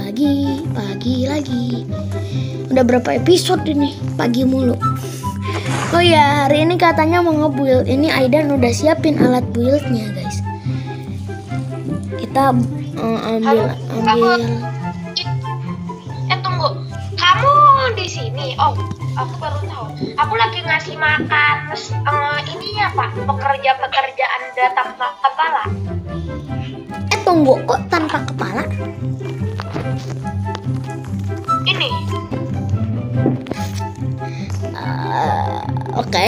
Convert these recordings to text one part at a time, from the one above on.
pagi lagi. Udah berapa episode ini? Pagi mulu. Oh ya, hari ini katanya mau nge-build. Ini Aidan udah siapin alat buildnya, guys. Kita ambil. Tunggu. Kamu di sini? Oh, aku baru tahu. Aku lagi ngasih makan ini ya, Pak. Pekerjaan tanpa kepala. Tunggu, kok tanpa kepala? Ini. Oke.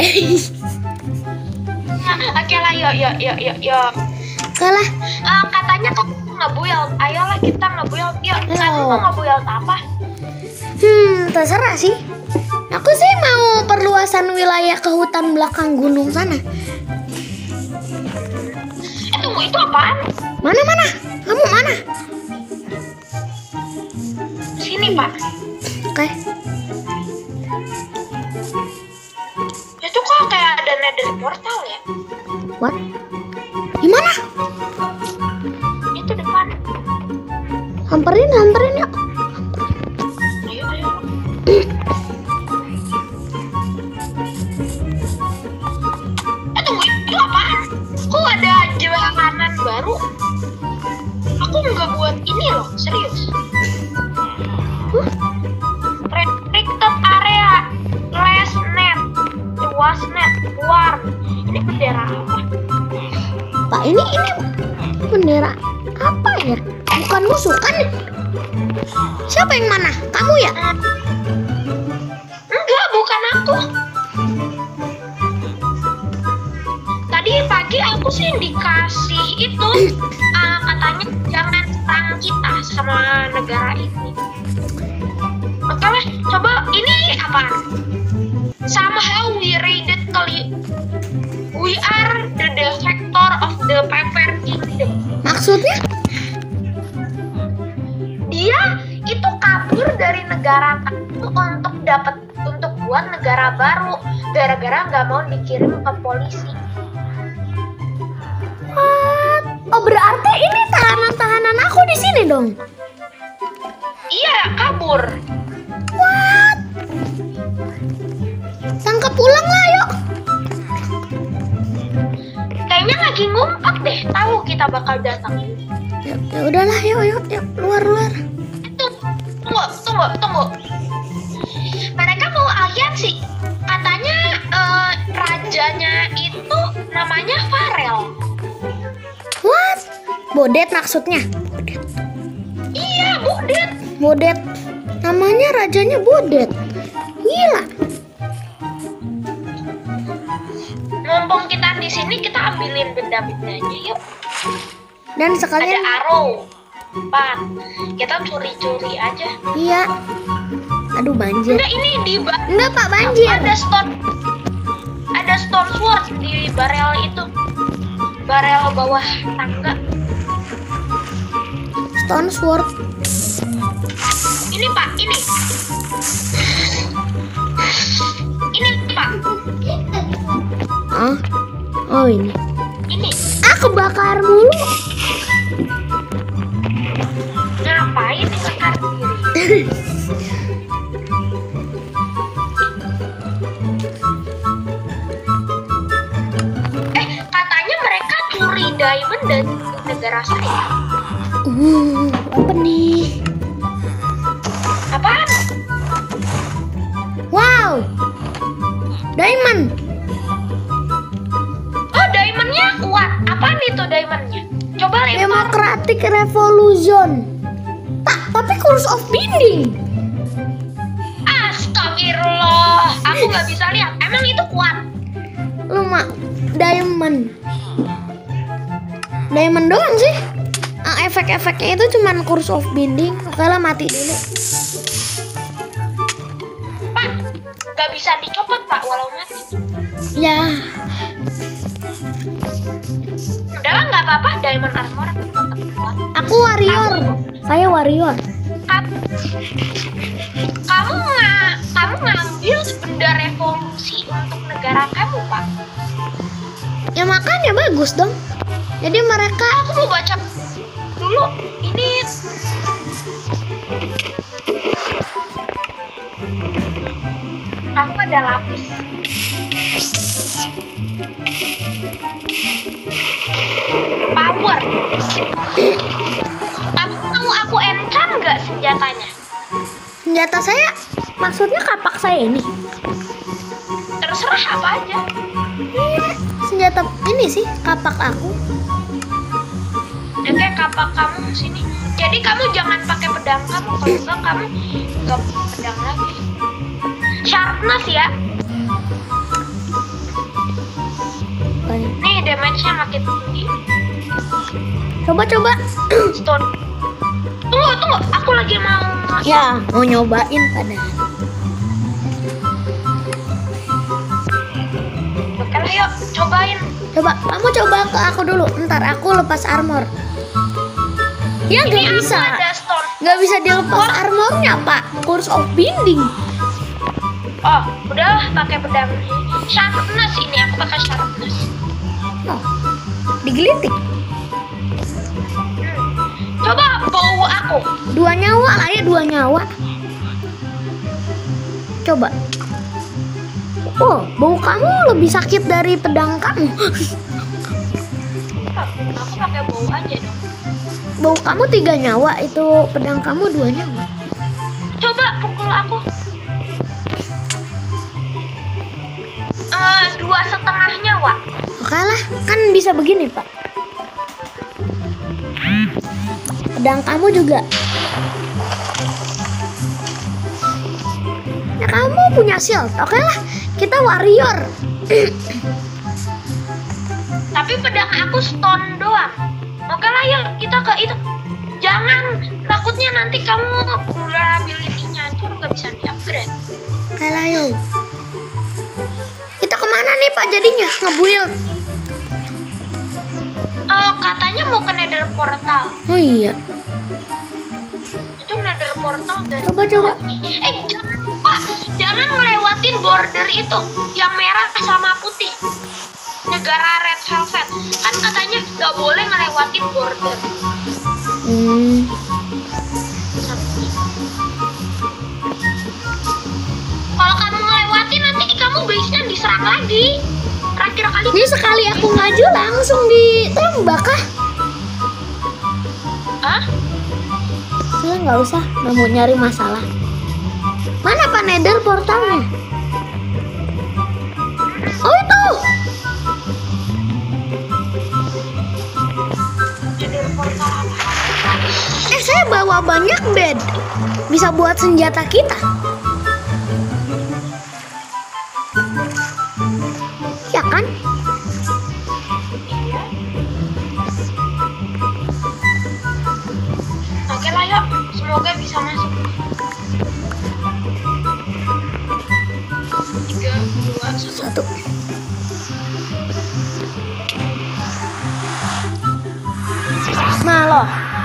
Oke lah, yuk. Oke lah. Katanya kamu nge-build. Ayolah kita nge-build. Yuk, kamu mau nge-build apa? Terserah sih. Aku sih mau perluasan wilayah ke hutan belakang gunung sana. Tunggu, itu apaan? Mana? Kamu mana? Sini, Pak. Oke. Itu kok kayak ada nether portal ya? What? Gimana? Itu depan. Samperin ya. Ayo. Tunggu, itu apaan? Kok ada jalanan baru? Aku nggak buat ini loh, serius. Restricted area, less net, was net, warm. Ini bendera apa? Pak, ini bendera apa ya? Bukan musuh kan? Siapa yang mana? Kamu ya? Enggak, bukan aku. Tadi pagi aku sih dikasih itu katanya jangan serang kita sama negara ini. Oke lah, coba ini apa? Somehow we raided we are the defector of the Pepper Kingdom. Maksudnya? Dia itu kabur dari negara untuk buat negara baru gara-gara nggak mau dikirim ke polisi. Oh, berarti ini tahanan aku di sini dong? Iya, kabur. What? Tangkap pulang lah, yuk. Kayaknya lagi ngumpet deh. Tahu kita bakal datang. Ya udahlah, yuk, luar. Tunggu. Mereka mau aliansi. Katanya rajanya itu namanya Farel. What? Bodet maksudnya? Iya, Bodet. Namanya rajanya Bodet. Gila. Mumpung kita di sini, kita ambilin benda-bendanya yuk. Dan sekalian ada arrow. Pak, kita curi-curi aja. Iya. Aduh, banjir. Enggak, ini di Enggak, Pak, banjir. Ada stone sword di barel itu. Barel bawah tangga. Stone sword. Ini, Pak, ini. Ini, Pak. Oh, ini. Ini. Kebakar mulu. Ngapain dibakar diri? Katanya mereka curi diamond dari negara saya. Apa nih? Apaan? Wow, diamond. Oh, diamondnya kuat. Apaan itu diamondnya? Coba lempar. Democratic Revolution. Tapi Curse of Binding. Astagfirullah, aku nggak bisa lihat. Emang itu kuat? Lu mak diamond doang sih. Efek-efeknya itu cuman Curse of Binding. Oke lah, mati dulu. Pak, nggak bisa dicopot, Pak, walau mati. Ya. Udahlah, nggak apa-apa. Diamond armor tetap kuat. Aku warrior. Saya warrior. Kamu ngambil benda revolusi untuk negara kamu, Pak. Ya makanya bagus dong. Jadi mereka. Aku mau baca dulu dulu. Ini aku ada lapis. Power. Kamu mau aku enchant nggak senjatanya? Senjata saya, maksudnya kapak saya ini. Terserah apa aja. Senjata ini sih, kapak aku. Oke, kapak kamu sini. Jadi kamu jangan pakai pedang kamu, kalau enggak kamu nggak punya pedang lagi. Sharpness ya. Nih damage-nya makin tinggi. Coba. Stone. Tunggu, aku lagi mau. Ya, mau nyobain padahal. Oke lah, yuk cobain. Coba, kamu coba ke aku dulu. Ntar aku lepas armor. Ya Ini nggak aku bisa. ada stone. Nggak bisa dilepas armornya, Pak. Curse of Binding. Oh, udah pakai pedang. Sharpness ini aku pakai sharpness. Oh, digelitik. Coba bau aku. 2 nyawa lah ya, 2 nyawa. Coba. Oh, bau kamu lebih sakit dari pedang kamu. Aku pakai bau aja dong. Bau kamu 3 nyawa, itu pedang kamu 2 nyawa. Coba pukul aku. 2,5 nyawa. Oke lah, kan bisa begini, Pak. Pedang kamu juga. Ya kamu punya shield. Oke lah, kita warrior. Tapi pedang aku stone doang. Oke lah, yuk kita ke itu. Jangan, takutnya nanti kamu durability-nya hancur, nggak bisa di-upgrade. Oke lah, yuk. Kita kemana nih, Pak, jadinya? Nge-build. Katanya mau ke nether portal. Oh iya. Itu nether portal dan Coba. jangan lupa, jangan ngelewatin border itu yang merah sama putih. Negara Red Velvet. Kan katanya nggak boleh ngelewatin border. Kalau kamu ngelewatin nanti kamu base-nya diserang lagi. Terakhir kali. Ini sekali aku maju langsung ditembak kah? Hah? Saya nggak usah, nggak mau nyari masalah. Mana Pak nether portalnya? Oh itu. Nether portal apa? Saya bawa banyak bed. Bisa buat senjata kita. Ya kan? Iya. Oke lah, yuk. Semoga bisa masuk. 3, 2, 1. 1. Nah loh.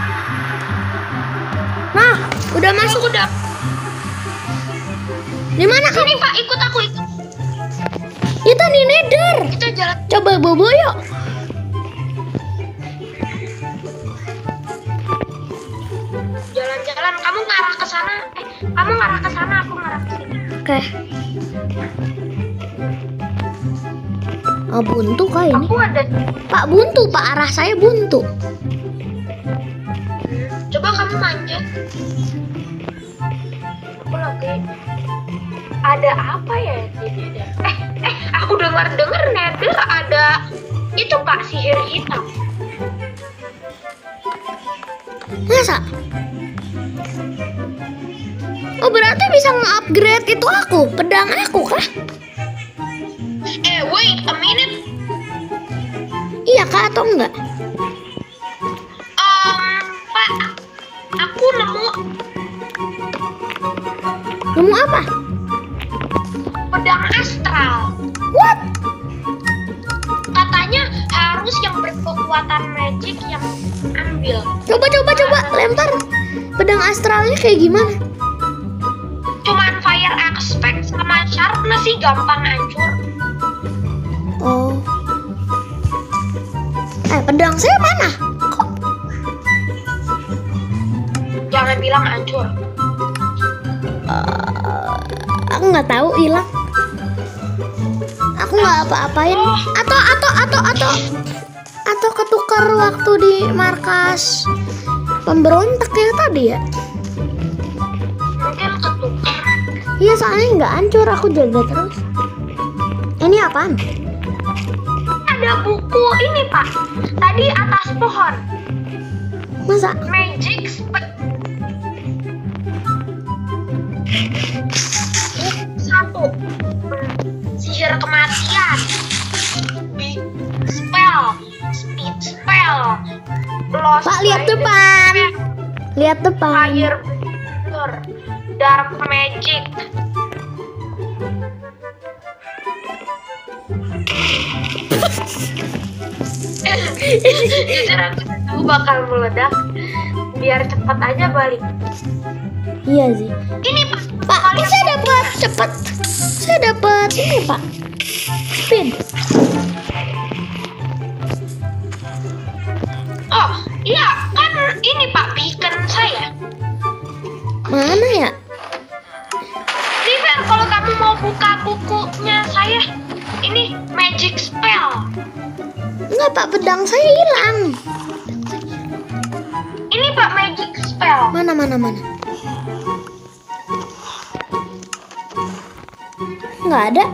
Nah, udah masuk. Udah. Di mana kamu? Sini Pak, ikut aku ikut. Itu di nether. Kita jalan. Coba bobo yuk. Jalan-jalan. Kamu ngarah ke sana. Kamu ngarah ke sana, aku ngarah ke sini. Oke. Oh, buntu kah ini? Aku ada. Pak buntu, Pak, arah saya buntu. Coba kamu manjat. Aku lagi. Ada apa ya di nether? Aku dengar nether ada itu Pak, sihir hitam. Masa? Oh, berarti bisa nge-upgrade itu aku, pedang aku kah? Wait a minute. Iya kah atau enggak? Pak, aku nemu apa? pedang astral. What? Katanya harus yang berkekuatan magic yang ambil. Coba lempar. Pedang astralnya kayak gimana? Cuman fire aspect sama sharpness sih gampang hancur. Oh. Pedang saya mana? Kok jangan bilang hancur. Aku nggak tahu hilang. Aku nggak apa-apain. Atau ketukar waktu di markas pemberontak ya tadi ya? Mungkin ketukar. Iya, soalnya nggak hancur, aku jaga terus. Ini apaan? Ada buku ini Pak. Tadi atas pohon. Masa? Magic satu. Sihir kematian. Big spell. Speed spell. Lost Pak, lihat Rider, depan. Lihat depan. Fire Breather, Dark Magic. Jujur aku bakal meledak. Biar cepat aja balik. Iya sih. Ini Pak, saya dapat cepet. Saya dapat ini Pak. Speed. Oh iya kan ini Pak beacon saya. Mana ya? River, kalau kamu mau buka bukunya saya, ini magic spell. Enggak Pak, pedang saya hilang. Ini Pak magic spell. Mana? Nggak ada.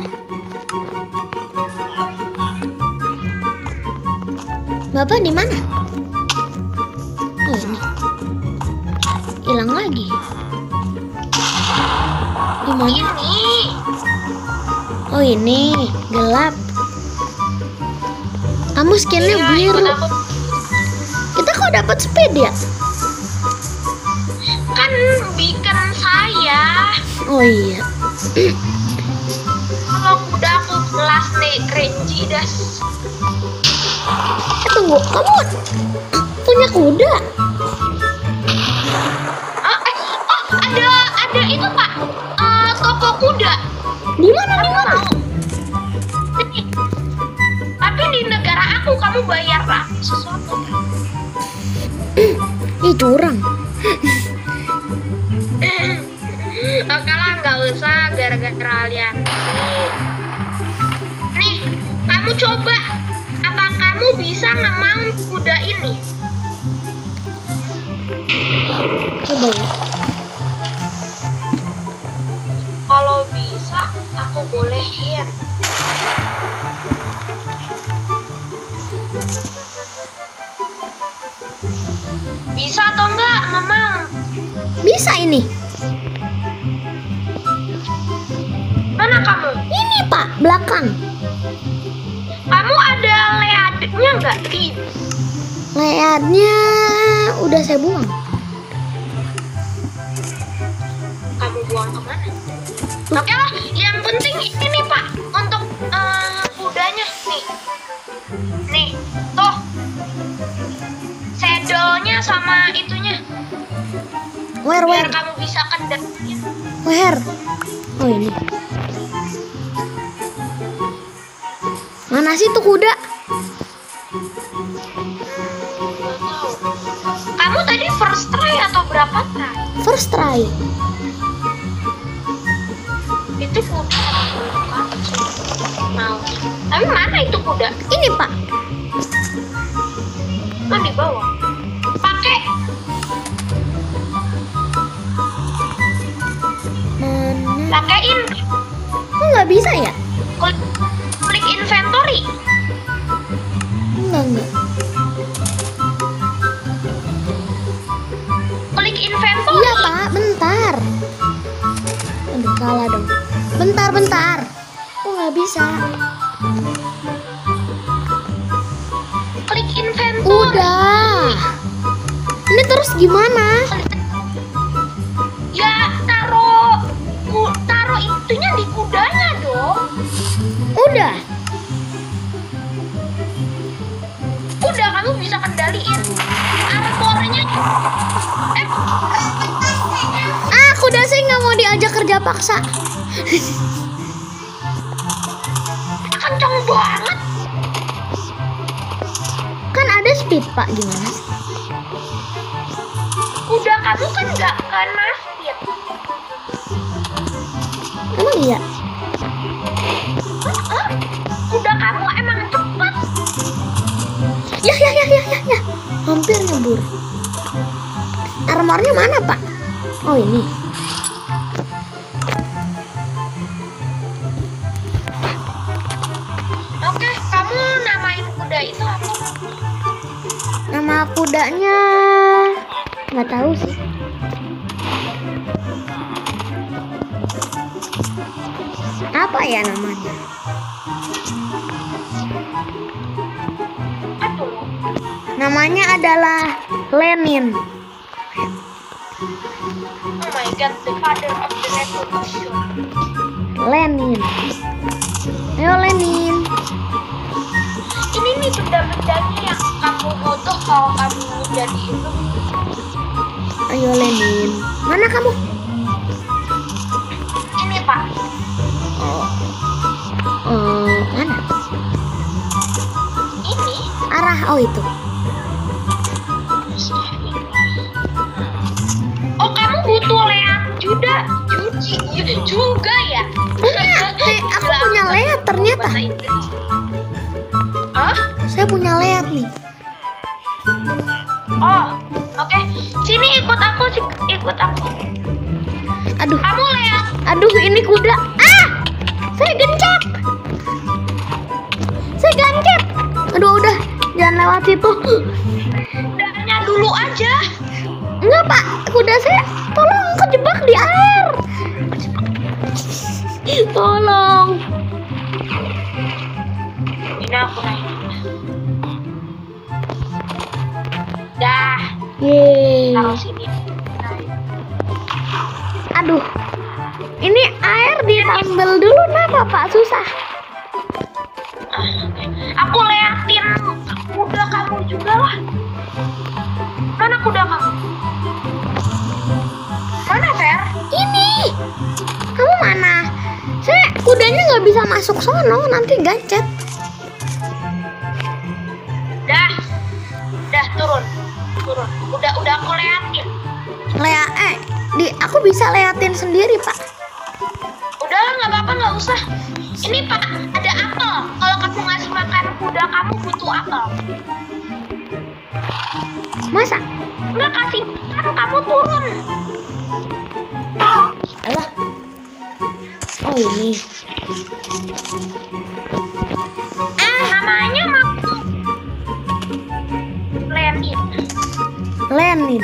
Bapak di mana? Oh, ini. Hilang lagi. Di mana? Ini. Oh, ini gelap. Kamu skinnya Iya, biru. ikut aku. Kita kok dapat speed ya? Kan beacon saya. Oh iya. Kalau kuda aku kelas nih cringy das. Tunggu, kamu punya kuda? Ada itu Pak. Toko kuda. Di mana? Ini. Tapi di negara aku kamu bayar lah sesuatu. Ih, curang. Oke lah, nggak usah gara-gara aliansi. Nih, kamu coba. Apa kamu bisa nge-mount kuda ini? Coba ya. Kalau bisa, aku bolehin. Bisa atau enggak, Mamang? Bisa ini. Mana kamu? Ini Pak, belakang. Kamu ada leadnya enggak? Leadnya udah saya buang. Kamu buang kemana? Oke lah, yang penting ini Pak, untuk kudanya nih. Nih, tuh. Saddle-nya sama itunya. Where? Biar kamu bisa kendaliin. Where? Oh, ini. Mana sih tuh kuda? Nggak tahu. Kamu tadi first try atau berapa try? First try. Itu kuda. Mau. Tapi mana itu kuda? Ini Pak. Oh, di bawah. Pakai. Mana? Pakein. Kok nggak bisa ya? Klik inventory. Enggak. Klik inventory. Iya Pak, bentar. Aduh, salah dong. Bentar. Kok nggak bisa? Klik inventory. Udah. Ini terus gimana? Ya, taruh itunya di kudanya dong. Udah. Udah, kamu bisa kendaliin armornya. Kuda saya nggak mau diajak kerja paksa. Kenceng banget. Kan ada speed Pak, gimana sih? Kuda kamu kan nggak kena speed. Emang iya? Kuda kamu emang cepat. Ya. Hampir nyebur. Armornya mana, Pak? Oh, ini. Oke, kamu namain kuda itu apa? Nama kudanya nggak tahu sih. Apa ya namanya? Aduh, Namanya adalah Lenin. oh my god, the father of the revolution. Lenin. Ayo Lenin. Ini nih benda-bendanya yang kamu butuh kalau kamu jadi itu. Ayo Lenin. Mana kamu? Ini Pak. Mana? Ini. Arah. Oh, itu. Oh, kamu butuh leak juga ya? Aku punya leat ternyata. Bahasa Inggris. Hah? Saya punya leat nih. Oh, oke. Sini ikut aku. Aduh. Kamu lihat. Aduh, ini kuda. Ah! Saya gencet. Saya gancet. Aduh, udah. Jangan lewat situ. Kudanya dulu aja. Enggak, Pak. Kuda saya tolong kejebak di air. Tolong. Ini aku naik. Dah, Yeay. taruh sini. Aduh. Ini air ditambal dulu, kenapa, Pak? Susah. Aku liatin kuda kamu juga lah. Mana kuda kamu? Mana, Fer? Ini. Kamu mana? Saya kudanya nggak bisa masuk sono, nanti gancet. Dah turun. Udah aku liatin. Aku bisa liatin sendiri, Pak. Udahlah, nggak apa-apa, nggak usah. Ini Pak, ada apel. Kalau kamu ngasih makan kuda kamu butuh apel. Masa? Nggak kasih makan, kamu turun. Alah. Oh, ini. Namanya Lenin.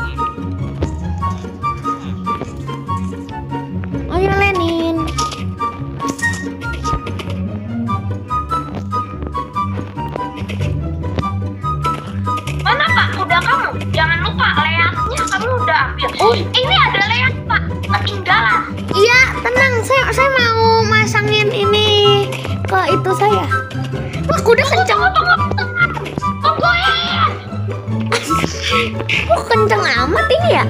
Oh ya, Lenin. Mana Pak kuda kamu? Jangan lupa leaknya kamu udah ambil. Oh, ini ada leak Pak, ketinggalan. Iya, tenang. Saya mau masangin ini ke itu saya. Wah, kuda kenceng. Tunggu ya. Kok kenceng amat ini ya?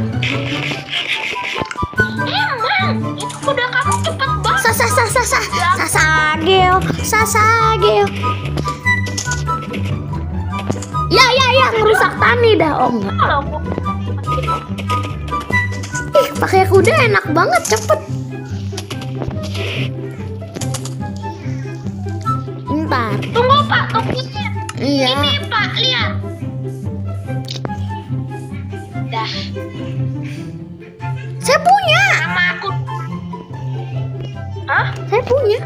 Emang itu kuda kamu cepet banget. Sasageo. Ya, ngerusak tani dah. Oh, enggak. Kalau Ih, pakai kuda enak banget, cepet. Ntar. tunggu Pak, tunggu. Iya. Ini Pak, lihat. Dah, Saya punya. nama aku. Hah? Saya punya.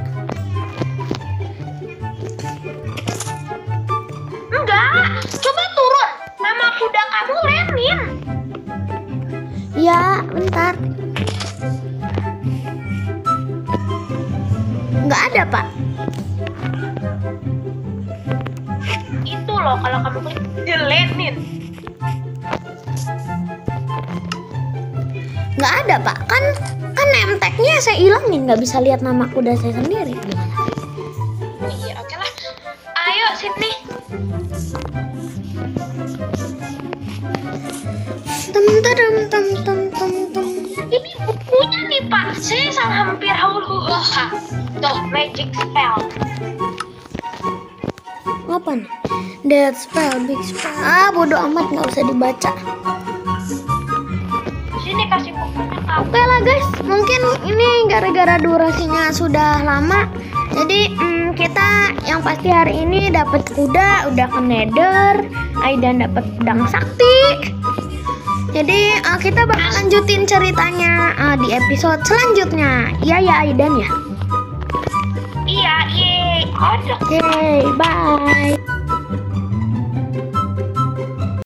Enggak, coba turun. Nama kuda kamu Lenin. Ya, bentar. Nggak ada, Pak. Itu loh kalau kamu klik The Lenin. Nggak ada, Pak. Kan name tag-nya saya ilangin, nggak bisa lihat nama kuda saya sendiri. Gimana? Oh iya, oke lah. Ayo sini. Tem. Ini bukunya nih Pak. Saya hampir Tuh, magic spell. Apa nih? Dead spell, big spell. Ah, bodo amat, nggak usah dibaca. nih kasih pokoknya tahu. Oke lah guys, mungkin ini gara-gara durasinya sudah lama. Jadi kita yang pasti hari ini dapat kuda, udah ke nether, Aidan dapat pedang sakti. Jadi kita bakal lanjutin ceritanya di episode selanjutnya. Iya ya Aidan ya. Iya, yeay. Ada. Yeay, bye.